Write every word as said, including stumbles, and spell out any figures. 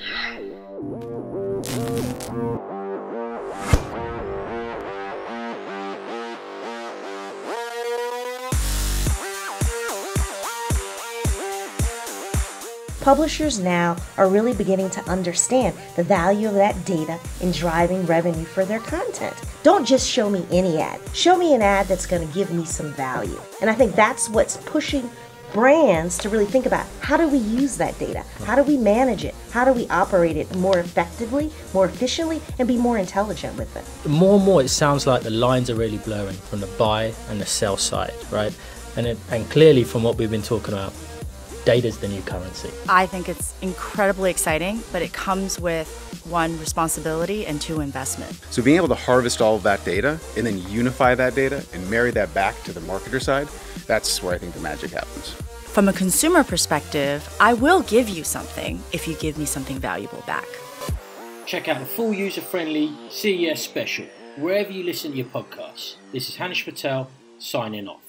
Publishers now are really beginning to understand the value of that data in driving revenue for their content. Don't just show me any ad. Show me an ad that's going to give me some value. And I think that's what's pushing brands to really think about, how do we use that data? How do we manage it? How do we operate it more effectively, more efficiently, and be more intelligent with it? More and more it sounds like the lines are really blurring from the buy and the sell side, right? And, it, and clearly from what we've been talking about, data's the new currency. I think it's incredibly exciting, but it comes with one, responsibility, and two, investment. So being able to harvest all of that data and then unify that data and marry that back to the marketer side, that's where I think the magic happens. From a consumer perspective, I will give you something if you give me something valuable back. Check out the full user-friendly C E S special wherever you listen to your podcasts. This is Hanish Patel signing off.